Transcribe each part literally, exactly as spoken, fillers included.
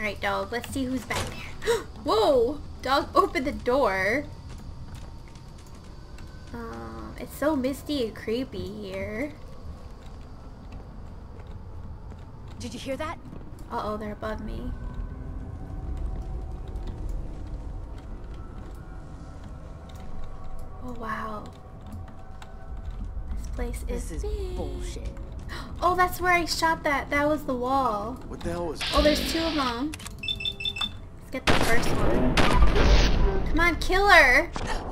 Alright, dog. Let's see who's back there. Whoa! Dog opened the door. Um, it's so misty and creepy here. Did you hear that? Uh-oh, they're above me. Oh, wow. This place is This is big. bullshit. Oh, that's where I shot that. That was the wall. What the hell was that? Oh, there's two of them. Let's get the first one. Come on, kill her.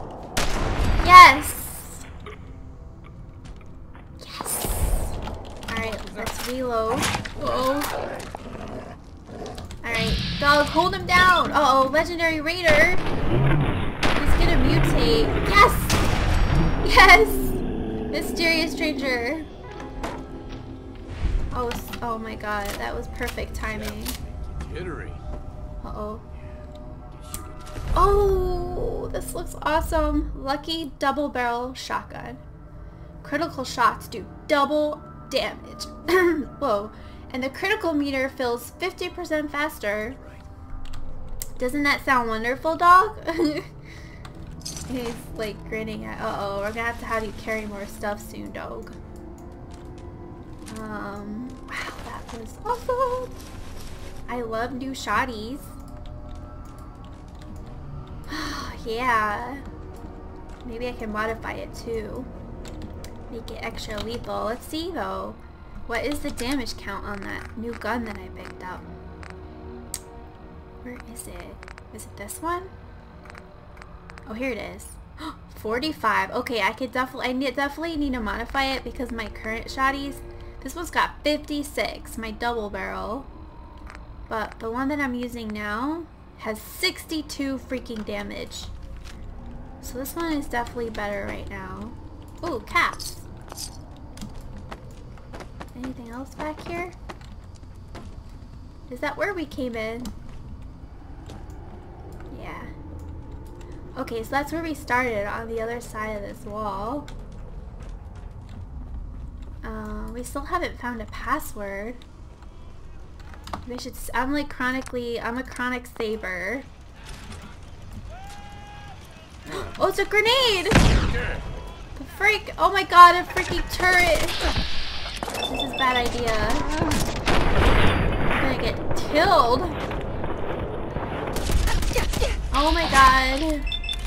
Yes. Yes. Alright, let's reload. Uh-oh. Alright, dog, hold him down. Uh-oh, legendary raider. He's gonna mutate. Yes. Yes. Mysterious stranger. Oh, oh my god, that was perfect timing. Jittery. Uh-oh. Oh, this looks awesome. Lucky double barrel shotgun. Critical shots do double damage. Whoa. And the critical meter fills fifty percent faster. Doesn't that sound wonderful, dog? He's like grinning at, uh-oh, we're gonna have to have you carry more stuff soon, dog. Um, wow, that was awesome. I love new shotties. Yeah. Maybe I can modify it too. Make it extra lethal. Let's see though. What is the damage count on that new gun that I picked up? Where is it? Is it this one? Oh, here it is. forty-five. Okay, I could definitely, I need, definitely need to modify it because my current shotties, this one's got fifty-six, my double barrel. But the one that I'm using now has sixty-two freaking damage. So this one is definitely better right now. Ooh, caps. Anything else back here? Is that where we came in? Yeah. Okay, so that's where we started, on the other side of this wall. Uh, we still haven't found a password. Maybe I should, I'm like chronically, I'm a chronic saver. Oh, it's a grenade! The freak! Oh my god, a freaking turret! This is a bad idea. I'm gonna get killed. Oh my god.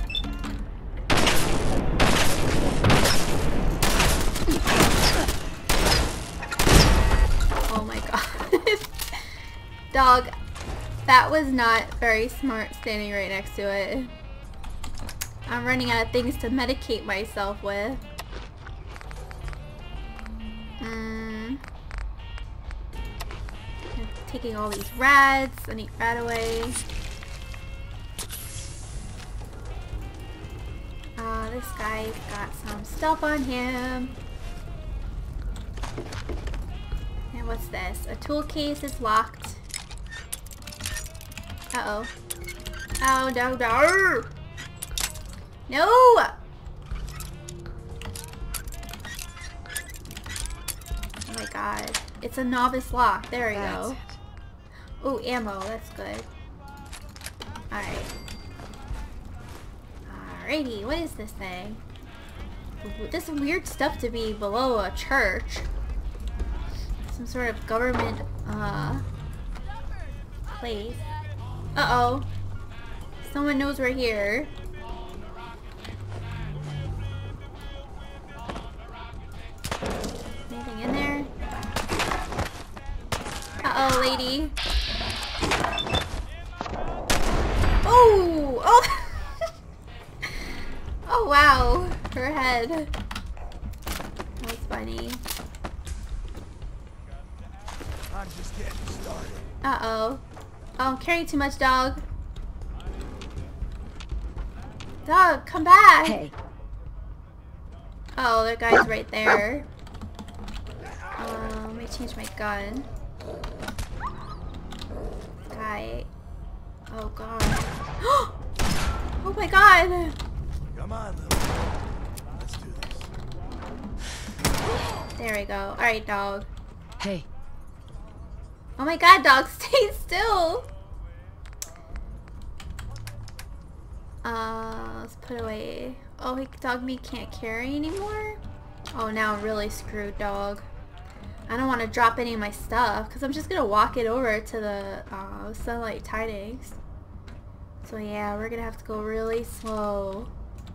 Oh my god. Dog, that was not very smart standing right next to it. I'm running out of things to medicate myself with. Mm. I'm taking all these rads. I need rad away. Uh, this guy's got some stuff on him. And what's this? A tool case is locked. Uh-oh. Oh, no, no. No! Oh my god. It's a novice lock. There we That's go. Oh, ammo. That's good. Alright. Alrighty. What is this thing? This weird stuff to be below a church. Some sort of government, uh, place. Uh-oh. Someone knows we're here. Anything in there? Uh-oh, lady. Oh! Oh! Oh, wow. Her head. That was funny. I'm just getting started. Uh-oh. Oh, I'm carrying too much, dog. Dog, come back! Hey. Oh, that guy's right there. Um, let me change my gun. Guy. Oh god. Oh my god! Come on, little girl. Let's do this. There we go. Alright, dog. Hey. Oh my god, dog, stay still! Uh, let's put away. Oh, he, dog meat can't carry anymore? Oh, now I'm really screwed, dog. I don't want to drop any of my stuff because I'm just going to walk it over to the uh, Sunlight Tidings. So yeah, we're going to have to go really slow.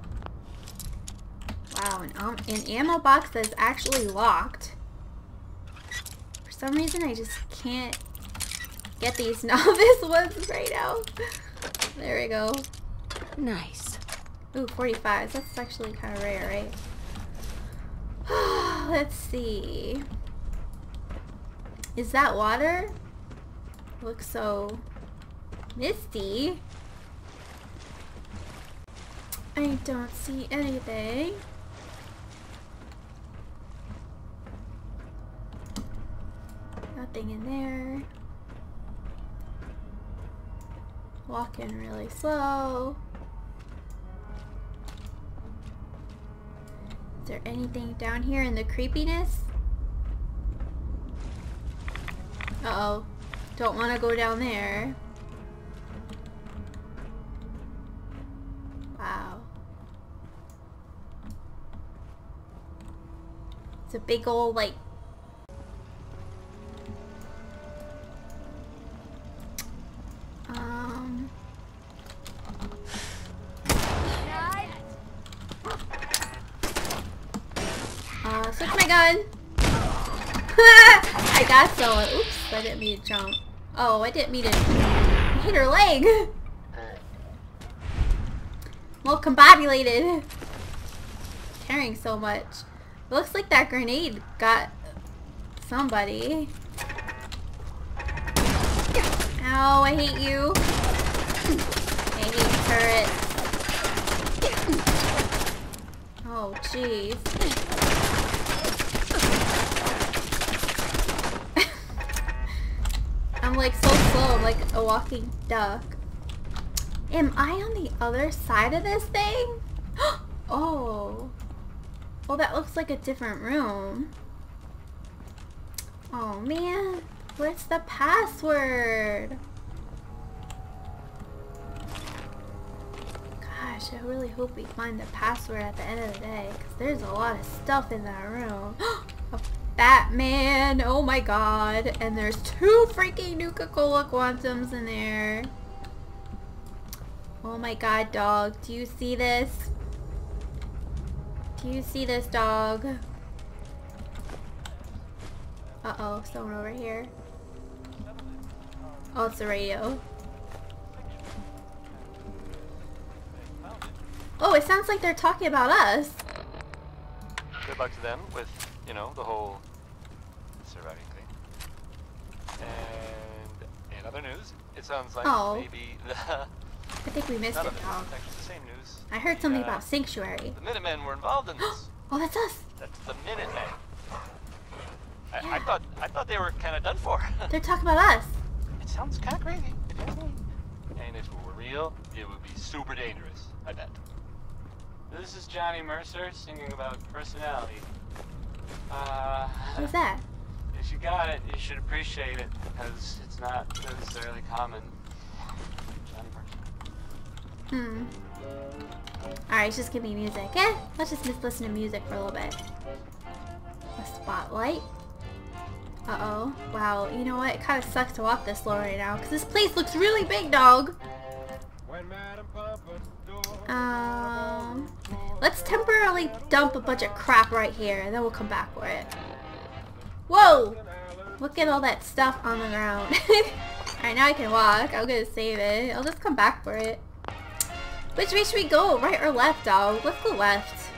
Wow, an, um, an ammo box that's actually locked. For some reason, I just can't get these novice ones right now. There we go. Nice. Ooh, forty-five. That's actually kind of rare, right? Let's see. Is that water? Looks so misty. I don't see anything. Nothing in there. Walking really slow. Is there anything down here in the creepiness? Uh-oh. Don't want to go down there. Wow. It's a big old, like... Um... Uh, switch my gun! I got someone. Oops, I didn't mean to jump. Oh, I didn't mean to hit her leg. Well, combobulated. Carrying so much. Looks like that grenade got somebody. Ow, I hate you. I hate turrets. Oh, jeez. I'm like so slow, I'm like a walking duck. Am I on the other side of this thing? Oh. Well, that looks like a different room. Oh man, where's the password? Gosh, I really hope we find the password at the end of the day, because there's a lot of stuff in that room. A Batman, oh my god, and there's two freaking Nuka-Cola Quantums in there. Oh my god, dog, do you see this? Do you see this, dog? Uh-oh, someone over here. Oh, it's the radio. Oh, it sounds like they're talking about us. Good luck to them with, you know, the whole surviving thing. And in other news, it sounds like Oh. maybe the... I think we missed None it, of it. dog. It's actually the same news. I heard something Yeah. about Sanctuary. The Minutemen were involved in this. Oh, that's us. That's the Minutemen. I, Yeah. I thought I thought they were kind of done for. They're talking about us. It sounds kind of crazy, if you ask me. And if it were real, it would be super dangerous, I bet. This is Johnny Mercer singing about personality. Uh, What's that? if you got it, you should appreciate it, because it's not necessarily common. Johnny Mercer. Hmm. Alright, just give me music. Eh, let's just miss listen to music for a little bit. A spotlight. Uh-oh. Wow, you know what? It kind of sucks to walk this slow right now, because this place looks really big, dog. Um, let's temporarily dump a bunch of crap right here, and then we'll come back for it. Whoa! Look at all that stuff on the ground. Alright, now I can walk. I'm gonna save it. I'll just come back for it. Which way should we go? Right or left, dog? Let's go left.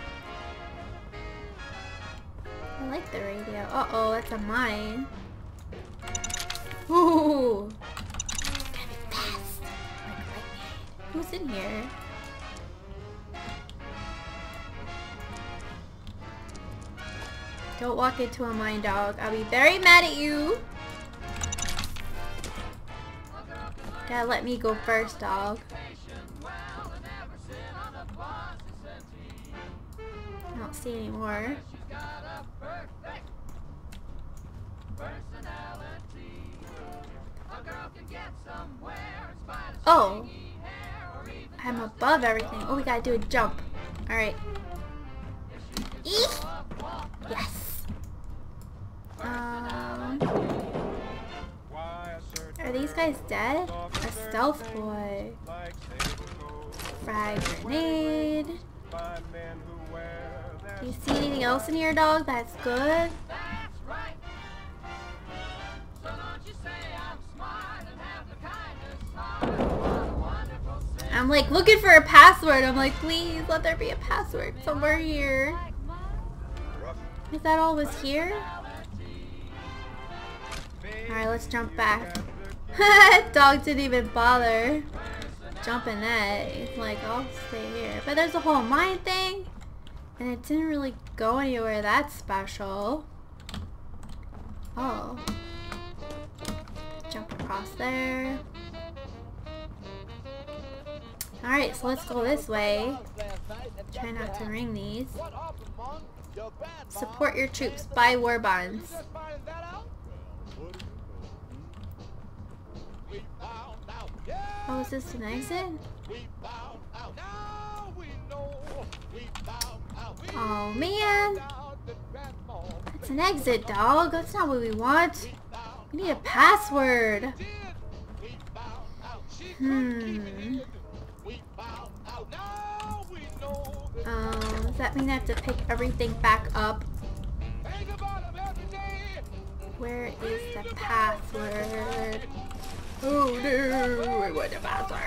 I like the radio. Uh-oh, that's a mine. Ooh! It's gotta be fast. Like lightning. Who's in here? Don't walk into a mine, dog. I'll be very mad at you. Gotta let me go first, dog. I don't see any more. Oh. I'm above everything. Oh, we gotta do a jump. Alright. Eek! Yes. Um, are these guys dead? A stealth boy. Frag grenade. Do you see anything else in here, dog? That's good. I'm like looking for a password. I'm like, please let there be a password somewhere here. Is that all was here? Alright, let's jump back. Dog didn't even bother jumping that. It's like, I'll stay here. But there's a whole mine thing. And it didn't really go anywhere that special. Oh. Jump across there. Alright, so let's go this way. Try not to ring these. Support your troops. Buy war bonds. Oh, is this an exit? Oh man! It's an exit, dog. That's not what we want. We need a password. Hmm. Um, does that mean I have to pick everything back up? Where is the password? Oh no, I want the password.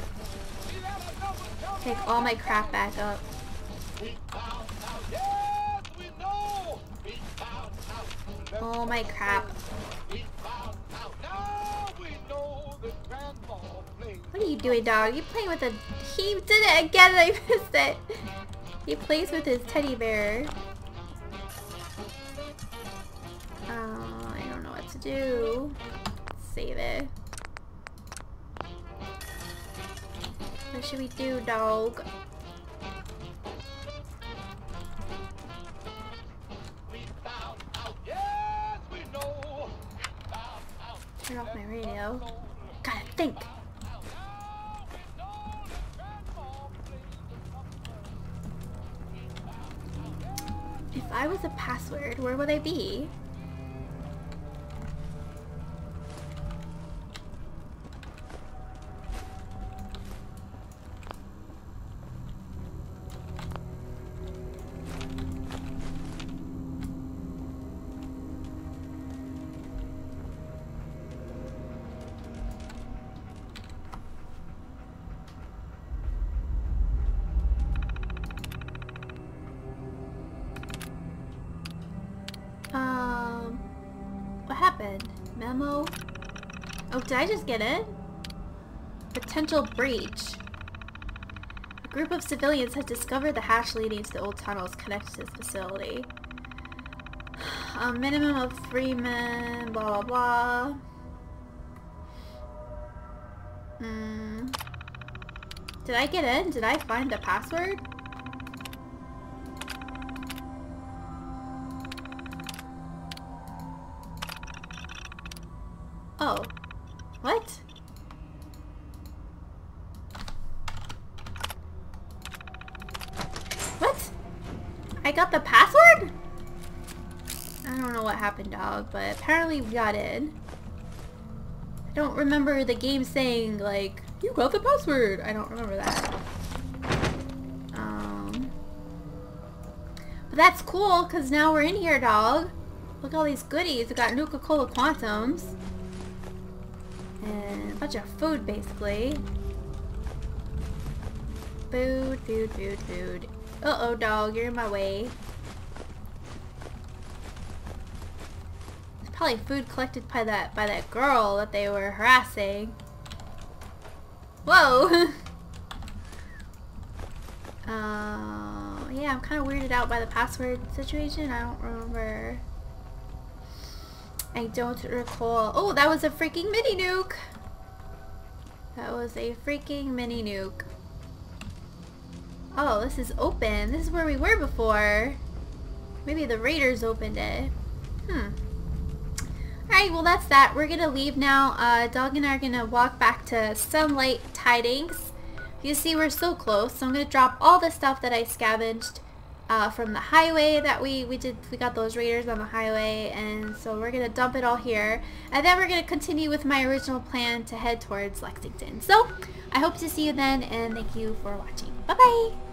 Take all my crap back up. All my crap. What are you doing, dog? You playing with a... He did it again and I missed it. He plays with his teddy bear. Uh, I don't know what to do. Save it. What should we do, dog? Turn off my radio. Gotta think. If I was a password, where would I be? Um, what happened? Memo? Oh, did I just get in? Potential breach. A group of civilians has discovered the hatch leading to the old tunnels connected to this facility. A minimum of three men, blah blah blah. Hmm. Did I get in? Did I find the password? Oh. What? What? I got the password? I don't know what happened, dog, but apparently we got in. I don't remember the game saying, like, you got the password. I don't remember that. Um. But that's cool, because now we're in here, dog. Look at all these goodies. We got Nuka-Cola Quantums. And a bunch of food, basically. Food, food, food, food. Uh-oh, dog, you're in my way. There's probably food collected by that by that girl that they were harassing. Whoa! uh, yeah, I'm kind of weirded out by the password situation. I don't remember. I don't recall. Oh, that was a freaking mini nuke. That was a freaking mini nuke. Oh, this is open. This is where we were before. Maybe the raiders opened it. Hmm. Alright, well that's that. We're gonna leave now. Uh, Dog and I are gonna walk back to Sunlight Tidings. You see we're so close, so I'm going to drop all the stuff that I scavenged uh, from the highway that we, we did. We got those raiders on the highway, and so we're going to dump it all here. And then we're going to continue with my original plan to head towards Lexington. So I hope to see you then, and thank you for watching. Bye-bye!